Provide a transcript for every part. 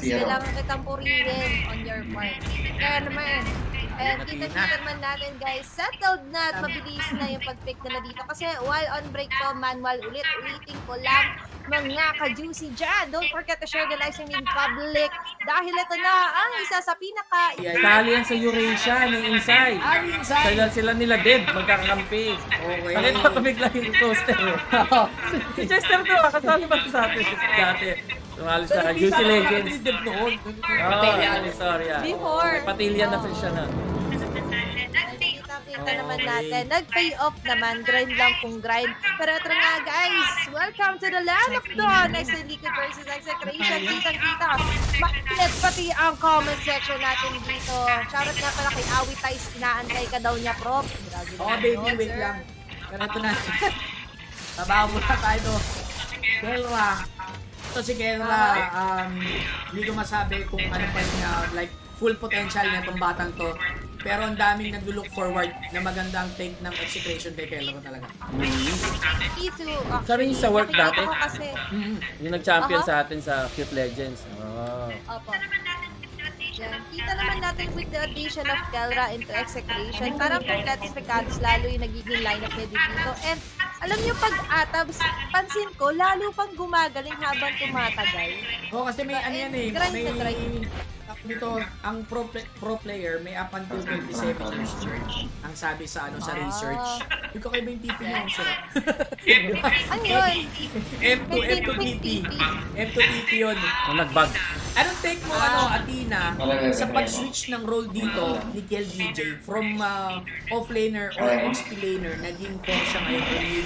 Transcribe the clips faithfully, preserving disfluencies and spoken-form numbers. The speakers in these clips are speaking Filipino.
kailangan kitang purihin on your part. Kaya naman, and kita-kita naman natin guys, settled na at mabilis na yung pag-pick nila dito. Kasi while on break po, manual ulit, ulitin ko lang mga ka-juicy dyan. Don't forget to share the live stream in public. Dahil ito na ang isa sa pinaka... Kali yan sa Eurasia, ng Inside. Ah, Inside. Sila, sila nila Deb, magkakampi. Okay. Nakita ko bigla yung toaster. Si Chester to, kasama ba sa atin dati? Tumalis na ka, Juicy Legends. noon. Oo, sorry ah. Before. Patilya na siya na. Kita naman natin. Nag-pay off naman. Grind lang kung grind. Pero ito nga guys. Welcome to the land of dawn. Next to Liquid versus Execration. Kitang-kita. Makilit pati ang comment section natin dito. Shoutout nga pala kay Awi Tais. Inaantay ka daw niya, Prof. Oo, baby. Wait lang. Pero ito na. Tabaho muna tayo. Kelra. Ito si Kelra. Um, hindi ko masabi kung ano pa yung uh, like full potential niya itong batang to. Pero ang daming nag-look forward na magandang take ng execution kay Kelro talaga. Sabi niyo sa work dati? Ako kasi. Mm-hmm. Yung nag-champion uh -huh. sa atin sa Cute Legends. Oh. Opo. Yan. Kita naman natin with the addition of Kelra into execution. Parang complex recaps lalo yung nagiging lineup niya dito. And alam niyo pag atabs, pansin ko, lalo pang gumagaling habang tumatagal. Oo, oh, kasi may ano yan eh. Grind may... to grind. Dito, ang pro, pro player may up until twenty-seven years ang sabi sa ano sa research. Hindi ko kayo ba yung T P niya? Ang sarap. Ano yun? M two, M two T P. M two T P yun. Ang nag-bug. Anong take mo, ano, Athena, sa pag-switch ng role dito ni Kel D J from uh, off-laner or X P laner, naging core siya ngayon or mid?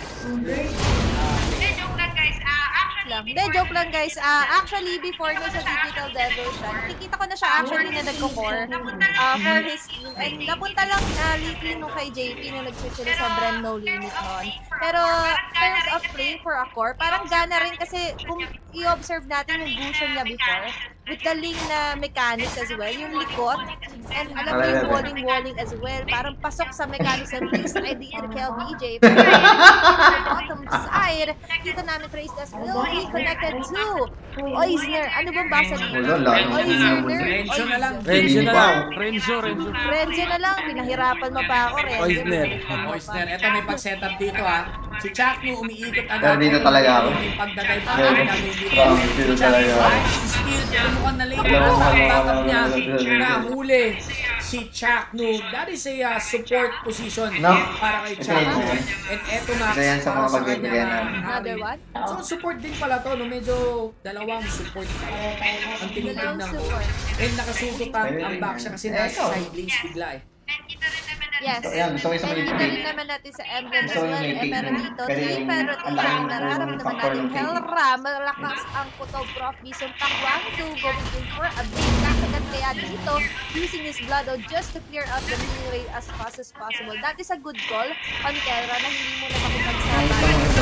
Hindi, joke lang guys. Uh, actually, Hindi, joke lang guys. Uh, actually, before no sa Digital Devolution, nakikita ko na siya actually na nagko-core uh, for his team. And napunta lang uh, lately nung kay J P na nag-switch sila sa Bren No Limit noon. Pero, terms of playing for a core, parang gana rin kasi kung i-observe natin yung Gusion niya before, with the link na mechanics as well, yung likot, and alam mo yung walling-walling as well, parang pasok sa mechanics ng Trace I D ni Kel D J. Pero on the bottom side, kita namin Trace as will be connected to Oisner. Ano bang basa dito? Oisner. Renzo na lang. Renzo na lang. Renzo, Renzo. Renzo na lang. Pinahirapan mo pa ako, Renzo. Oisner. Oisner. Ito may pag-setup dito ha. Si Chakno umiikot agad. Pero dito talaga ako. Yung pagdagay pa Pero namin dito. dito talaga ako. Skill, pero mukhang na late na sa backup niya na huli si Chakno. That is a uh, support position para kay Chakno. And eto na. Kaya sa mga pagbibigyan na. Another one? So support din pala to. No? Medyo dalawang support ang tinitid ng. And nakasusutan ang back siya kasi nasa side lanes bigla eh. Yes. Ayan, gusto ko yung sa And kita Philippines. rin naman natin sa emblem as Gusto ko yung well. Eh, Philippines. meron dito, Pero three yung pero ang teacher laking na nararamdaman factor natin. ng Philippines. Kelra, malakas ang Kutog Prof. Bison Pakwang to going in for a big kakagat kaya dito, using his blood out just to clear out the mini way as fast as possible. That is a good call on Kelra na hindi mo na makipagsabay.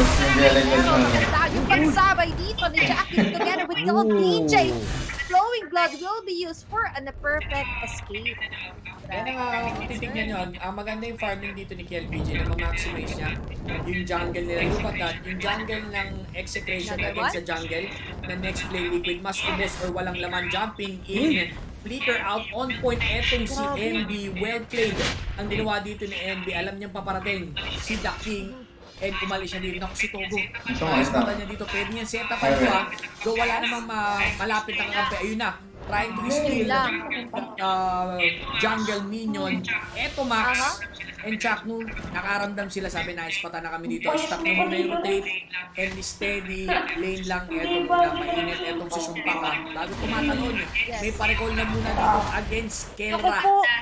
Pero yung pagsabay dito ni Jackie together with Kel D J. Flowing blood will be used for a perfect escape. Yan ang uh, titignan nyo, ang maganda yung farming dito ni Kel D J na ma-maximize niya yung jungle nila. Look at that, yung jungle ng execration against sa jungle na next play Liquid, mas ubos or walang laman, jumping in, flicker out, on point, etong si M B, well played. Ang ginawa dito ni M B, alam niyang paparating si The King. And umalis siya dito. Naku si Togo. Ayos pata niya dito. Pwede niya set up pa ito ha. So wala namang ma malapit na kakampi. Ayun na. Trying to steal uh, jungle minion. Eto Max. And Chakno, nakaramdam sila. Sabi na, ispata na kami dito. Stop na muna yung rotate. And steady. Lane lang. Eto muna. Mainit. Etong si Sumpaka. Bago tumatalon. May parecall na muna dito against Kelra.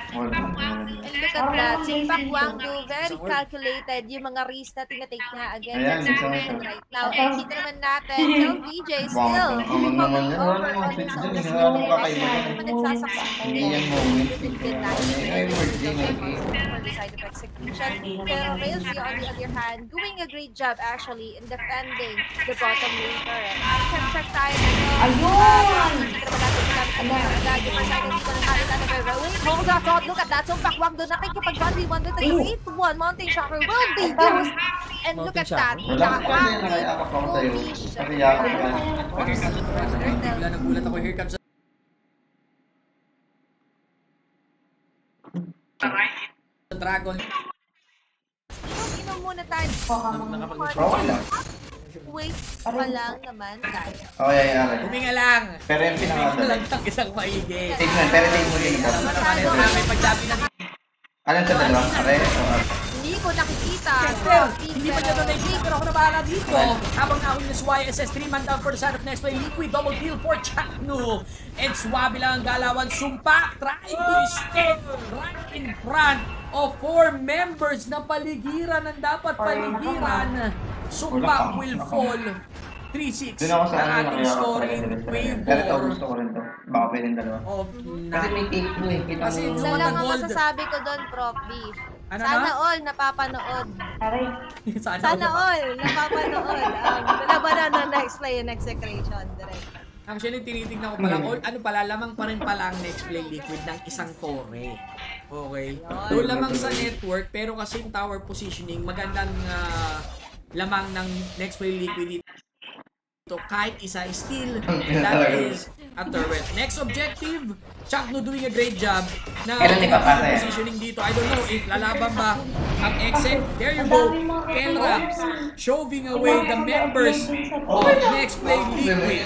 And look at that. Sumpak Wang do very calculated yung mga risks na tinatake niya against execution right now. And kita naman natin, Kel D J still coming over on his own as well. Naman nagsasaksikan din. Din natin. For the side of execution. Pero Railsy on the other hand, doing a great job actually in defending the bottom lane turret. Check check tayo dito. Ayun! Hindi naman natin agad yung masyado dito ng nakita na by Wait, hold that thought. Look at that. Sumpak Wang doon nakikipag one v one with the eight one Mountain Shocker will be used. And look at that. Wala ko pa rin nakayakap ako sa'yo. Kasi yakap ka. Bigla nagulat ako. Here comes Dragon. Inom muna tayo. Okay lang. Wait pa lang naman tayo. Okay, okay. Huminga lang. Pero yung Huminga pinaka- lang ng isang maigi. Tignan, pero tignan mo yun. Ano naman may pagdabi na dito. Anong sa dalawa? Are? O, Hindi ko nakikita. Kester, hindi pa niya donate pero ako na bahala dito. Habang nakunin ng Y S S, three man down for the side of next play. Liquid, double kill for Chakno. And Swabe lang ang galawan. Sumpak, trying to step right in front of four members na paligiran ang dapat paligiran. Sumpak will fall. three six Doon ako sa ang ano ating nakaya score ako in Pero ito, favor gusto ko rin to. Baka pwedeng dalawa. of Kasi may take mo eh. Kita Kasi mo. Isa Yung lang mga ang gold. masasabi ko doon, Prof B. Ano Sana na? all napapanood. Sana, Sana all napapanood. Um, labanan ng next play and execration. Direct. Actually, tinitignan ko pala, all, ano pala, lamang pa rin pala ang next play liquid ng isang core. Okay? Doon lamang sa network, pero kasi yung tower positioning, magandang ah, lamang ng next play liquid dito. Kahit isa is still, and that is a turret. Next objective, Chakno doing a great job na Kailan ipapasa yan? positioning dito. I don't know if lalaban ba ang exec. There you go. Kelra shoving away the members of next play liquid.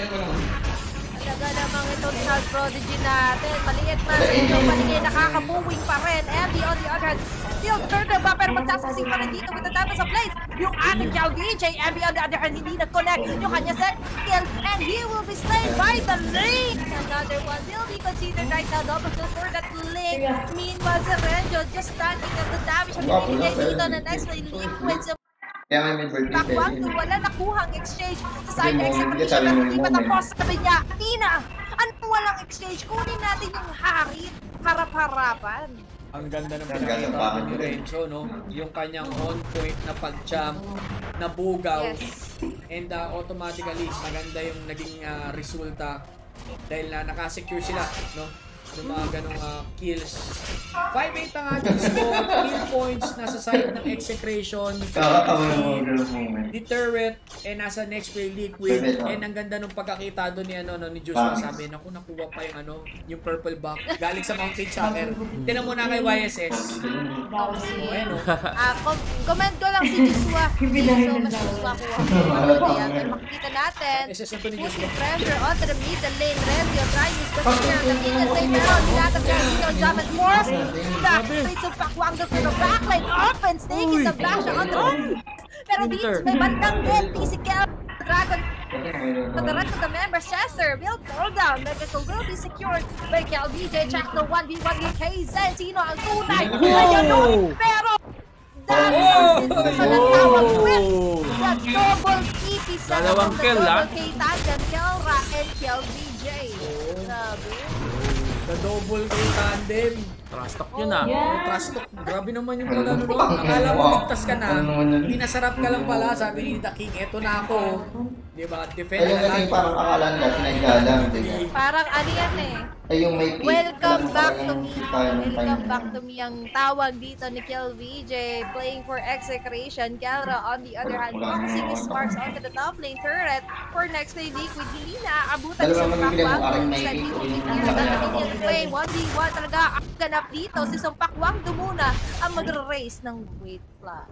Talaga namang itong child prodigy natin. Maliit man sa inyong paligid, nakakabuwing pa rin. Abby on the other hand, still turn the ba, pero magsasaksing pa rin dito with the time of place. Yung ating Cal D J, Abby on the other hand, hindi nag-connect yung kanya set kill, and he will be slain by the link. Another one will be considered right now. Double kill for that link. Meanwhile, si Renjo just standing at the damage ang binigay dito na next play liquid. Kaya may may birthday Pakwang session. wala nakuhang exchange sa side Hindi mo- execution hindi sabi na mo hindi yung pa moment. tapos. Sabi niya, Tina, anong walang exchange? Kunin natin yung harit, harap-harapan. Ang ganda ng Ang ganda pinakita bakit ni yun eh. Renzo, no? Yung kanyang on-point na pag-jump, na bugaw, Yes. and uh, automatically, maganda yung naging uh, resulta dahil na nakasecure sila, no? Yung mga ganong uh, kills. five eight ang ating score, kill points, nasa side ng execration, Kakatawa yung mga girls moment. the turret, and nasa next play liquid, Perfect, oh. and ang ganda nung pagkakita doon ni ano no ni Joshua, sabi naku nakuha pa yung ano yung purple buff galing sa Mountain Shocker. Tinan mo na kay Y S S. Oh, si, Ayan o. ah, com- comment ko lang si Joshua. Thank you so much, Joshua. Kuha ko. Pero makikita natin, S S ito ni putting Joshua. pressure onto the middle lane. Revio trying his best here. Naging same now. Nilatag na dito ang jump and force. Back straight to Pakwang to the backline. Opens, taking the flash on the pero dito may bandang get. Si Kel Dragon but the rest of the members, Chester will fall down. Megaco will be secured by Cal D J. Chakno one v one with K Z. Sino ang tunay? Ayan nun! Pero that is institution ng tawag with the double E P set Dalawang of the kill, ah. double K tandem, Kelra and Cal D J. Grabe. The double K tandem. Trust talk yun ah. Oh, trust talk. Grabe naman yung pala no. Akala mo ligtas ka na. Pinasarap ka lang pala. Sabi ni The King, eto na ako. Di ba? Defend Ayun na kasi lang. parang akala nila sinadya lang. di ba? Parang ano yan eh. Ay yung may peak. Welcome back to Parang me. kita yung Welcome time back na- to me ang tawag dito ni Kel V J playing for Execration. Kelra on the other hand, focusing his sparks onto the top lane turret for next play liquid. Hindi na aabutan Dalawa si mamimili mo, Sumpak aking Wang. may Sa pick, dito, ulit hindi yung na kaya natin ako. yung play. one v one talaga ang ganap dito. Si Sumpak Wang dumuna ang mag-race ng weight flag.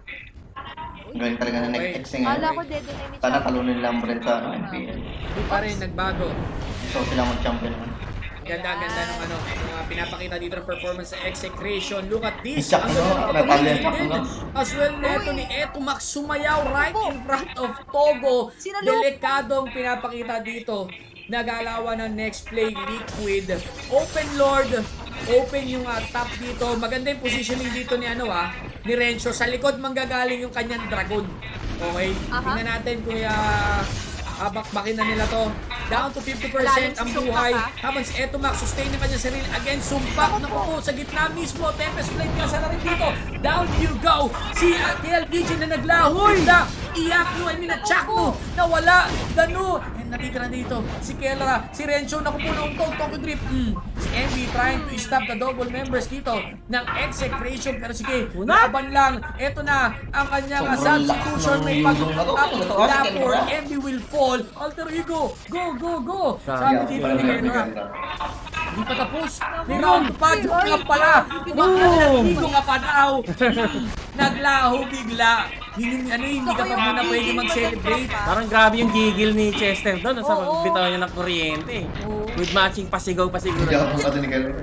Galing talaga na next eh Kala ko ngayon. dead na ni Sana talunin lang rin sa ano, N P L. Hindi pa rin, nagbago. So sila mag-champion. Ganda, ganda nung ano, yung mga pinapakita dito ng performance sa Execration. Look at this. Check Ang mo, ganda ng may talent pagkakita mo. din. As well neto ni Eto Max sumayaw right in front of Togo. Sinalo- Delikadong pinapakita dito. Nagalawan ng next play liquid. Open Lord. Open yung uh, top dito. Maganda yung positioning dito ni ano ah, ni Renzo. Sa likod manggagaling yung kanyang dragon. Okay? Aha. Tingnan natin kung uh, abakbakin na nila to. Down to fifty percent ang buhay. Habang si Eto Max sustain ng kanyang sarili against Sumpak. Naku po, sa gitna mismo. Tempest Blade ka sa rin dito. Down you go. Si K L D J na naglahoy na. Iyak no, I mean na Chakno. Nawala. Dano. And natitira dito. Si Kelra. Si Renzo. Naku po na untog. Tokyo Drip. Mm. Si Envy trying to stop the double members dito ng Execration. Pero sige, laban lang. Eto na ang kanyang uh, substitution. May pag-up. Lapor. Envy will fall. Alter ego. Go, go, go. Sabi dito ni Kelra. Hindi pa tapos. Meron pa, joke lang pala. Hindi ka pa daw. Naglaho bigla. Hindi, ano, hindi ka pa muna pwede mag-celebrate. Parang grabe yung gigil ni Chester doon sa Oo. bitaw niya ng kuryente. With matching pasigaw-pasigaw. Hindi ako pa ni Galo.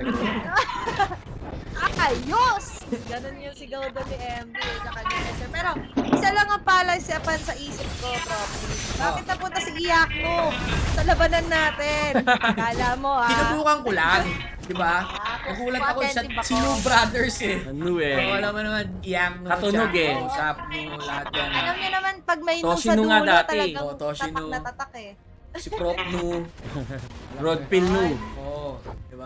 Ayos! Ganun yung sigaw doon ni M B sa kanya. Sir. Pero isa lang ang palasipan sa isip ko, Profi. Bakit napunta si Iyak mo sa labanan natin? Akala mo, ha? Sinubukan ko lang. Diba? Nagulat ako sa Sino Brothers eh. Ano eh. So, alam mo naman, iyang no, Katunog siya. eh. Usap mo lahat yan. Alam niyo naman, pag may nung sa Toshino dulo, nga dati. talagang Oo, Toshino. tatak na tatak eh. Si Prof Nu. Rodpil Nu. Oo, diba?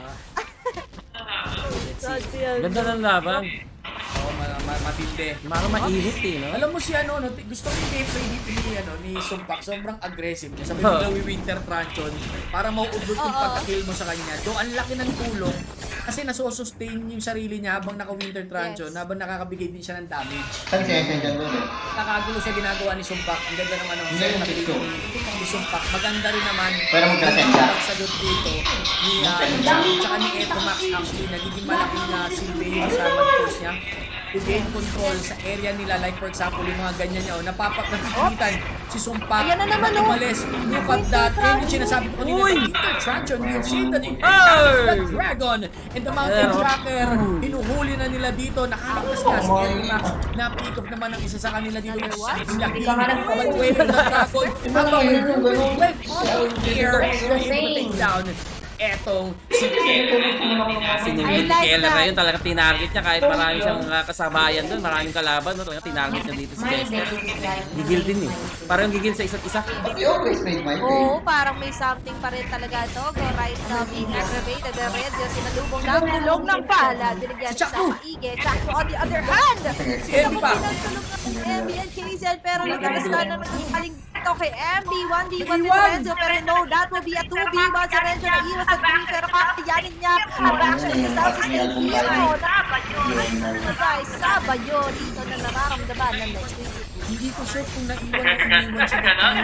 Rodpil. Ganda ng laban. Oo, ma- ma- matindi. Parang mainit eh, no? Alam mo si ano, no, gusto ko yung gameplay dito ni, ano, ni Sumpak, sobrang aggressive niya. Sabi mo daw Winter Tranchon para mauubos yung Oo. pagka-kill mo sa kanya. Do ang laki ng tulong kasi nasusustain yung sarili niya habang naka-Winter Tranchon, Yes. habang nakakabigay din siya ng damage. Saan si Esen dyan doon eh? Nakagulo sa ginagawa ni Sumpak. Ang ganda ng ano, Hindi, set hindi dito ko. ni, ni Sumpak. Maganda rin naman. Pero magkasend ka. Ang sagot dito ni uh, Jackie tsaka ni Eto Max actually nagiging malaking na silbi yung sa mag-force niya to gain control sa area nila, like for example yung mga ganyan niya, oh, napapagkakitan si Sumpak. Ayan na naman, oh. umalis. Look at that. Yan yung sinasabi ko kanina. Uy! The Winter Tranchon, you've seen the Ay! the dragon and the mountain Pero- tracker. Hinuhuli na nila dito. Nakalakas na si Eto Max. Na-pick off naman ang isa sa kanila dito. Laki. Pag-wave ng dragon. Habang went all here. They're able to take down etong si Sinunod I ni like Keller that. na yun, talagang tinarget niya kahit marami siyang uh, kasabayan doon, maraming kalaban, no? Talagang tinarget niya dito si Chester. Gigil din eh. Parang gigil sa isa't isa. But you always made my day. Oo, parang may something pa rin talaga to. Go right now, being aggravated. The red, yung sinalubong ng tulong ng pala. Dinigyan Si sa Chaku. maigi. Chaku on the other hand. Si M pa. Pinagtulong ng M B and Hazel, pero nagkakas na naman yung kaling ito kay M B. one v one with one. Renzo, pero no, that will be a two v one. Si Renzo na iwas sa three, pero kakayanin niya. Ang reaction sa South is still hero. Ano guys, saba yun. Dito na nararamdaman ng next week. Hindi ko sure kung naiwan o iniwan siya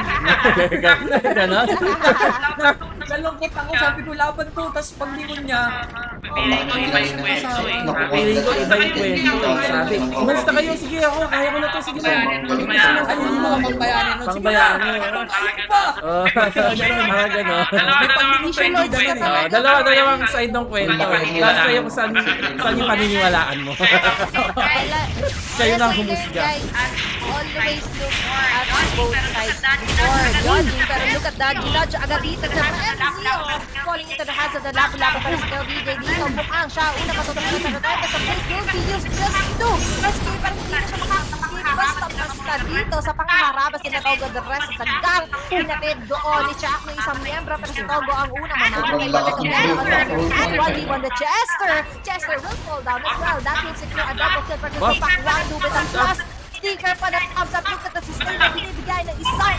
dito. Ganon? Nalungkot ako, sabi ko laban to, tapos paglingon niya, Feeling ko iba yung kwento. Sabi, umalis na kayo, sige ako, kaya ko na to, sige na. ano yung mga pangbayanin nun? Sige Pangbayanin. na, kaya ko pa! Oh, ganon, mga ganon. May pang-mission Lord, din siya eh. Oh, dalawa, dalawang side ng kwento. Last kayo kung saan, saan yung paniniwalaan mo. Kayo lang humusga. Guys, always look at both sides before judging. Pero look at that, judge agad dito. M Z falling into the hands of the lapu-lapu pero still D J dito. Mukhang siya, una matutunan na tayo. Sa place will be used just to rescue. Pero hindi na siya makakakit. Basta-basta dito sa pangaharap. Sila Togo the rest sa gang. Pinatid doon ni Chuck ng isang miyembro. Pero si Togo ang una mamamatay. And one v one the Chester. Chester will fall down as well. That will secure a double kill. Pero si Pac one do with a plus. Sticker pa na thumbs up. Look at the system na binibigay ng isang.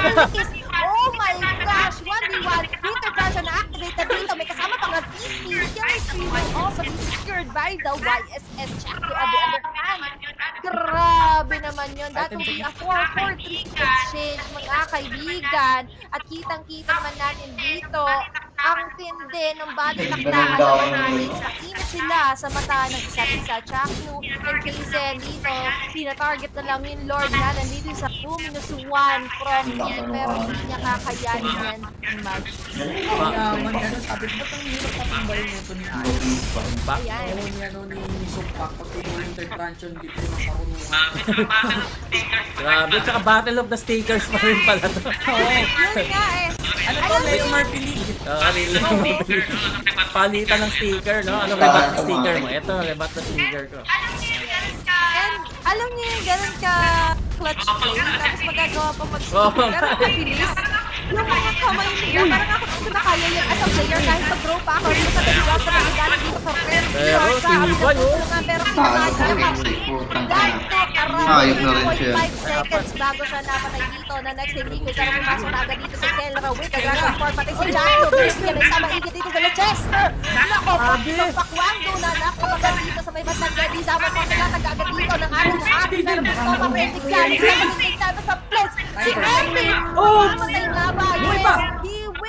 Oh my gosh! one v one. Winter Tranchon na activated dito. May kasama pang nag-T P. Chemistry will also be secured by the Y S S Chaku on the other hand. Grabe naman yun. That will be a four four three exchange, mga kaibigan. At kitang-kita naman natin dito ang tindi ng body taktaan naman namin. Mainit sila sa mata ng isa't isa. Chaku and Kaizen dito. Tina-target na lang yung Lord na nandito sa two minus one from him. Pero hindi niya kakayanin yan mag. Kaya man, ano, sabi ko, ba't ang hirap patumbayin nito ni Ayo? Ayan. Ewan niya, no, ni Sumpak, pag yung Winter Tranchon, dito yung karunungan. Grabe, tsaka Battle of the Stickers pa rin pala to. Yun nga eh. Ano to, Leo Marpili? Oh, really? Palitan ng sticker, no? Ano rebat na sticker mo? Ito, rebat na sticker ko. And alam niyo yung ganun ka clutch play, tapos magagawa pa mag-stick. Oh. Pero mabilis. Yung mga kamay nila, parang ako kung na kaya yun as a player kahit mag-throw pa ako. Dito sa dalawa sa mga galing dito sa red. Pero, tinibay, oh. Pero Ayok na rin si putang ina. Ayok na rin siya. five seconds bago siya napatay dito na next day Rico siya pumasok na agad dito sa Kelra with the Dragon Form pati si Jacko first niya na isama igit dito sa Chester nako sa Pakwando na nakapagod dito sa may bandang ready sama pa sila nag-agad dito ng ating sa ating pero gusto ma-ready ka sa sa place si Andy mamatay na ba yes he will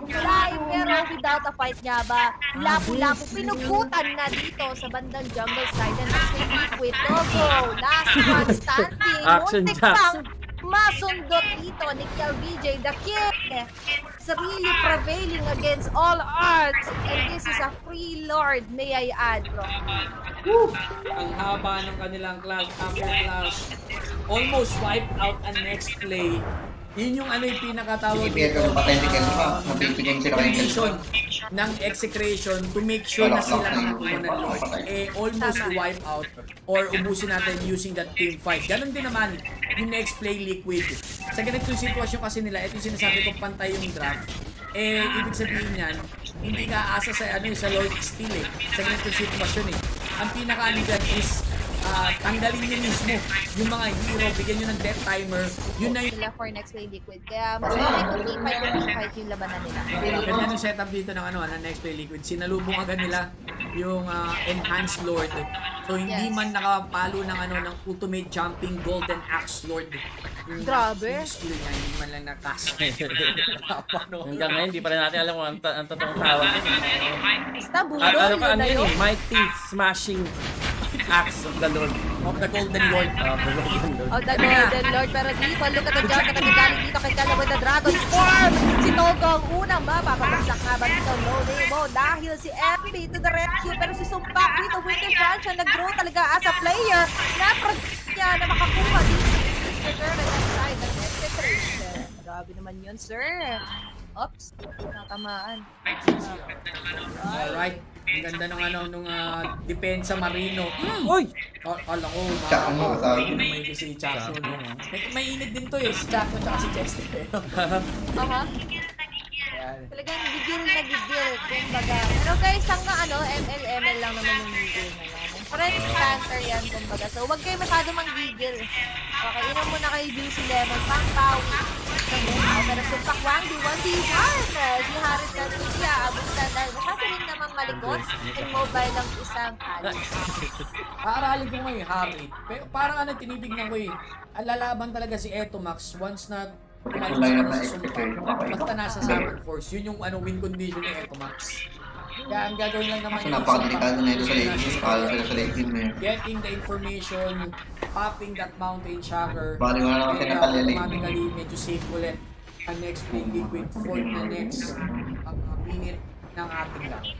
Fly, pero without a fight nga ba, lapu-lapu, pinugutan na dito sa bandang jungle side and that's the Liquid Togo. Last one standing. Action Muntik jacks. pang masundot dito ni Kel V J, the king. Is really prevailing against all odds. And this is a free lord, may I add, bro. Woo! Ang haba ng kanilang clash after clash. Almost wiped out ang next play. Yun yung ano yung pinakatawag Sige, pero patay ni Kel pa. Mabibigyan sila kay Kel pa. condition ng execution to make sure na sila nakakuha ng Lord. Eh, almost wipe out or ubusin natin using that team fight. Ganon din naman yung next play Liquid. Sa ganitong sitwasyon kasi nila, ito yung sinasabi ko, pantay yung draft. Eh, ibig sabihin yan, hindi ka aasa sa ano sa Lord steal eh. Sa ganitong sitwasyon eh. Ang pinaka-ano dyan is Uh, tanggalin nyo mismo yung mga hero, bigyan nyo ng death timer, yun na yun. Sila for next play Liquid. Kaya mas okay kung team fight kung team fight yung labanan nila. Ganda ng setup dito ng ano, ng next play Liquid. Sinalubong agad nila yung uh, enhanced Lord. So hindi Yes. man nakapalo ng ano ng ultimate jumping golden axe Lord. Yung, Grabe. Yung skill niya, hindi man lang nakas. Hanggang ngayon, di pa rin natin alam kung ang, ang totoong tawag yun. Basta bulo, At ano yun ka, ano na yun yun. eh, Mighty Smashing Axe of the Lord. Of the golden Lord. Ah, the Golden Lord. Oh, the Golden Lord. Pero dito, look at the jump at nagagaling dito kay Calabon the Dragon Form. Si Togo ang unang mapapagsak nga ba dito? No Nemo dahil si Epi to the rescue. Pero si Sumpak dito, Winter Crunch ang nag-grow talaga as a player. Na-project niya na makakuha dito. Mister Turtle at side ng execution. Grabe naman yun, sir. Oops, natamaan. Alright. Ang ganda ng ano, nung uh, depensa Marino. Uy! Oh, alam ko, Tsaka mo, sabi. may kasi si Chaco. May, may init din to eh, si Chaco tsaka si Chester. Aha. Ayan. Talagang gigil na gigil. Kumbaga. Pero guys, hanggang ano, M L M L lang naman yung gigil na yan. Friend cancer yan, kumbaga. So, huwag kayo masyado manggigil. Okay, inom muna kayo juicy lemon, pang pawi. Pero sumpak one v one v one. Si Harris na rin siya, abot na dahil masyado rin naman malikot and mobile ang isang Alice. Aaralin ko ngayon, Harry. Pero parang ano, tinibignan ko eh. Ang lalaban talaga si Etomax once na Line up na sa sumpa. execution. Basta nasa Summon Force. Yun yung ano, win condition ni Etomax. Kaya ang gagawin lang naman Kasi napakadelikado na ito sa late game. Kala sila sa late game na yun. getting the information, popping that mountain shocker, Bali wala naman and sila uh, kalili. automatically medyo safe ulit ang next play Liquid for the next uh, minute ng ating laban.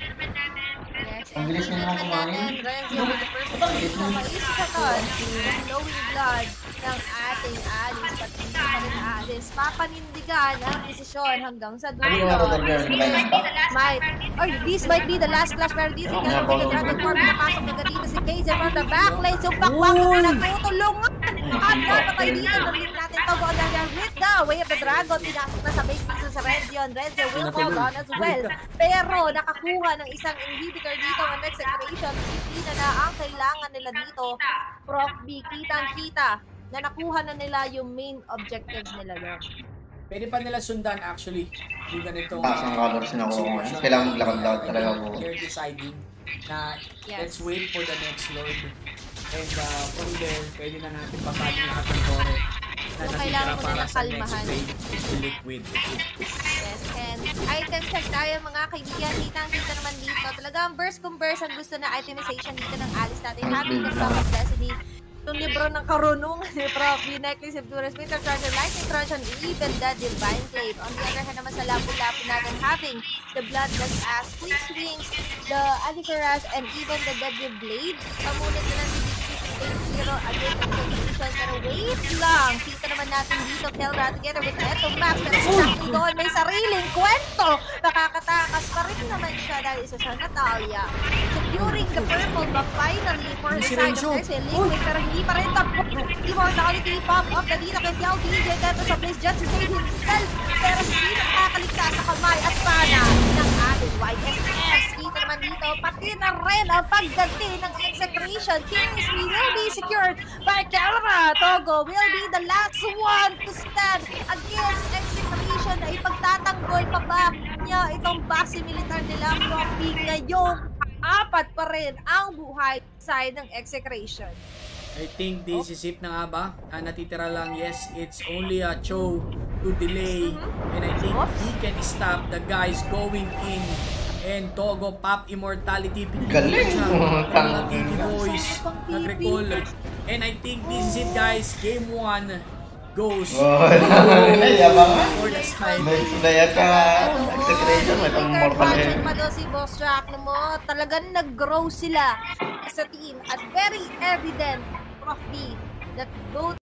Yes, Ang bilis niya naman kumain. Renzo with the first point na maisatan yung flowing blood ng ating Alice. At hindi pa rin Alice. Papanindigan ang desisyon hanggang sa dulo. Ano yung other girl? Might, or this might be the last clash pero this is gonna be the Dragon Form. Napasok na dito si Kaiser from the backlane. So bakwak na nagtutulungan. At napatay dito. Narinig natin to go down with the way of the Dragon. Pinasok na sa base piso sa Renzion. Renzion will fall down as well. Pero nakakuha ng isang inhibitor dito ang next execution. Disiplina na ang kailangan nila dito. Prof B, kitang-kita na nakuha na nila yung main objective nila doon. Pwede pa nila sundan actually yung ganitong Taas ang colors na ako. Kailangan maglakad-lakad talaga ako. They're deciding na Yes. let's wait for the next Lord. And uh, from there, pwede na natin papagin lahat ng tore na So, kailangan natitira mo para nilang sa next kalmahan. play Liquid. Yes, and item check tayo mga kaibigan. Kitang-kita naman dito. Talagang burst kung burst ang gusto na itemization dito ng Alice natin. Happiness of Destiny. Itong libro ng karunungan ni Prof. The Necklace of Tourist, Winter Treasure, Lightning Truncheon, even the Divine Clave. On the other hand naman sa lapu-lapu natin, having the Bloodless Ass, Queen's Wings, the Alicaraz, and even the Deadly Blade. Pamunit na lang dito zero against execution. Pero wait lang. Kita naman natin dito, Kelra together with Etomax. Pero si Shaki doon may sariling kwento. Nakakatakas pa rin naman siya dahil isa siya Natalia. Securing the purple but finally for the Si side Renzo. of Percy Liquid. Pero hindi pa rin tapos. Immortality pop up na dito kay Kel D J. Dito sa place just to save himself. Pero hindi nakakaligtas sa kamay at pana ng ating Y S S. Kita naman dito, pati na rin ang pagganti ng execration. Kingsley will be secured by Kelra. Togo will be the last one to stand against execution na ipagtatanggol pa ba niya itong base militar nila. Profi ngayong apat pa rin ang buhay side ng execration. I think this is it na nga ba? Ah, natitira lang, yes, it's only a Cho to delay. And I think he can stop the guys going in. And Togo pop immortality. Galing mo, tanga. T P boys nag-recall. And I think this is it guys. Game one goes Oh, yabang. for the side. May sunaya ka. Execration, may pang mortal Third eh. pa daw si Boss Jack na mo. Talagang nag-grow sila as a team. At very evident, Prof B, that both